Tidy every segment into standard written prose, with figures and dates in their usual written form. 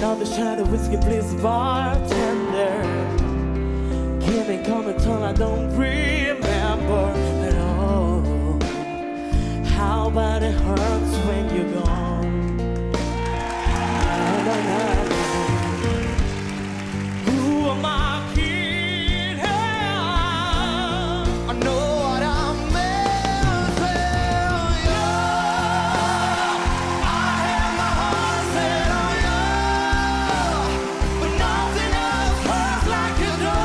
Another shot of whiskey, please, bartender. Give me coming till I don't remember at all. How bad it hurts when you're gone. Who am I kidding? I know what I'm missing. You, I have my heart set on you, but nothing else hurts like you do.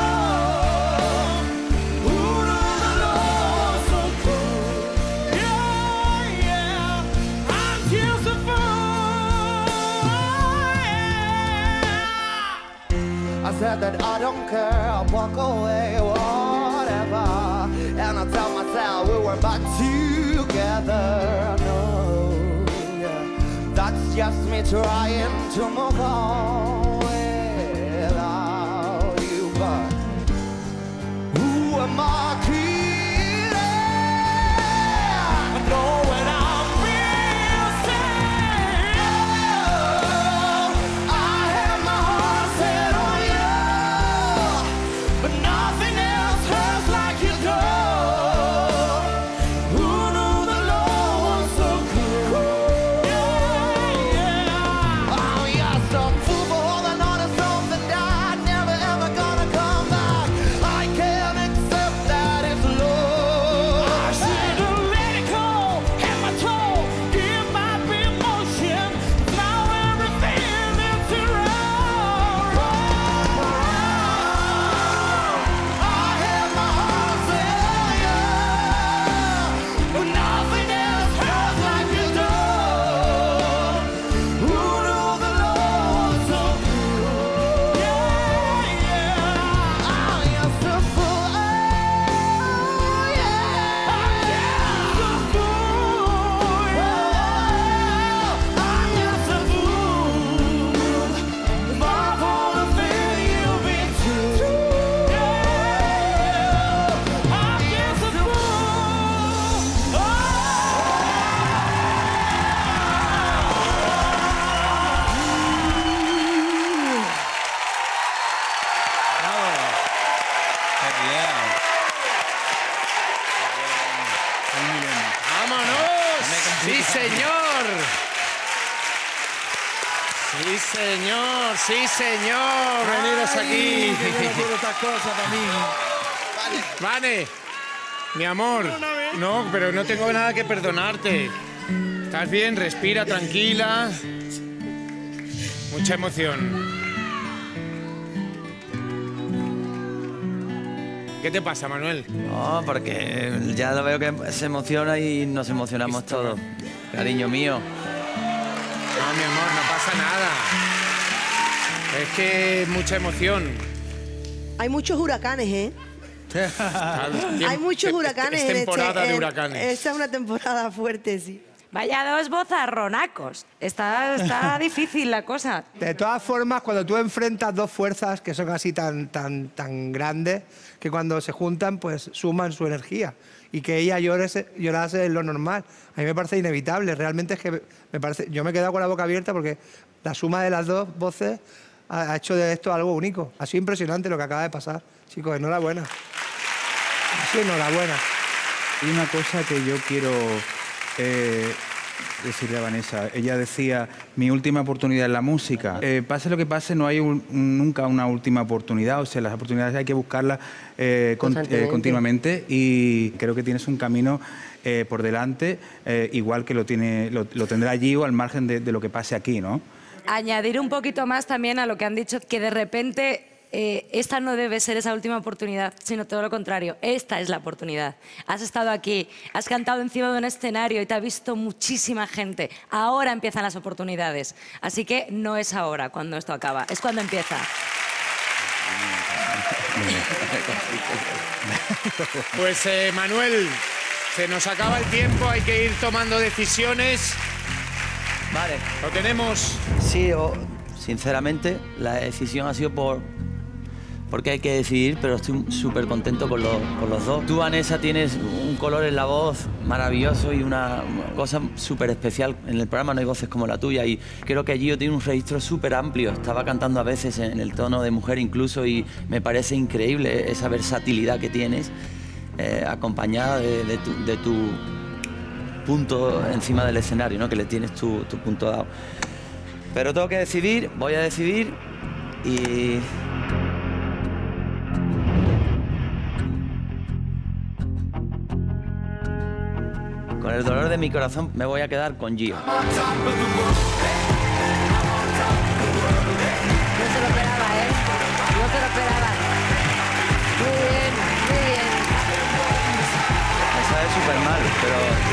Who knows the Lord so cool? Yeah, yeah, I'm just a fool. Yeah. I said that I don't care, I'll walk away, whatever. And I tell myself we were back together. No, yeah, that's just me trying to move on without you. But who am I kidding? I know when I'm missing you. I have my heart set on you, but nothing else hurts like you do. Who knew the Lord was so good? Yeah, yeah. Oh, yeah, some fool for holding on to something that never ever gonna come back. I can't accept that it's love. I should've let it go, had my toe, give my emotion. Now everything is wrong. I have my heart set on you, but nothing else hurts like you do. Who knew the Lord was so good? Yeah, yeah. I'm just a fool. Oh, yeah. I'm just a fool. I'm just a fool. My whole affair, you've been true. Yeah, I'm just a fool. ¡Vámonos! ¡Sí, señor! ¡Sí, señor! ¡Sí, señor! ¡Venidos aquí! Yo no quiero estas cosas para mí. Vane, mi amor. No, pero no tengo nada que perdonarte. ¿Estás bien? Respira, tranquila. Mucha emoción. ¿Qué te pasa, Manuel? No, porque ya lo veo que se emociona y nos emocionamos todos. Cariño mío. No, mi amor, no pasa nada. Es que mucha emoción. Hay muchos huracanes, ¿eh? Hay muchos huracanes. Es temporada de huracanes. Esta es una temporada fuerte, sí. Vaya dos bozarronacos. Está difícil la cosa. De todas formas, cuando tú enfrentas dos fuerzas que son así tan grandes, que cuando se juntan, pues suman su energía. Y que ella llorase es lo normal. A mí me parece inevitable. Realmente es que yo me he quedado con la boca abierta porque la suma de las dos voces ha hecho de esto algo único. Ha sido impresionante lo que acaba de pasar. Chicos, enhorabuena. Sí, enhorabuena. Y una cosa que yo quiero decirle a Vanessa. Ella decía, mi última oportunidad en la música. Pase lo que pase, no hay nunca una última oportunidad. O sea, las oportunidades hay que buscarlas continuamente. Y creo que tienes un camino por delante, igual que lo tendrá allí o al margen de lo que pase aquí, ¿no? Añadir un poquito más también a lo que han dicho, que de repente esta no debe ser esa última oportunidad, sino todo lo contrario. Esta es la oportunidad. Has estado aquí, has cantado encima de un escenario y te ha visto muchísima gente. Ahora empiezan las oportunidades. Así que no es ahora cuando esto acaba, es cuando empieza. Pues Manuel, se nos acaba el tiempo, hay que ir tomando decisiones. Vale. ¿Lo tenemos? Sí, sinceramente, la decisión ha sido por porque hay que decidir, pero estoy súper contento con los dos. Tú, Vanessa, tienes un color en la voz maravilloso y una cosa súper especial. En el programa no hay voces como la tuya y creo que Gio tiene un registro súper amplio. Estaba cantando a veces en el tono de mujer incluso y me parece increíble esa versatilidad que tienes, acompañada de tu punto encima del escenario, ¿no? Que le tienes tu punto dado. Pero tengo que decidir, voy a decidir y... Con el dolor de mi corazón me voy a quedar con Gio. No se lo esperaba, ¿eh? No se lo esperaba. Muy bien, muy bien. Me sabe súper mal, pero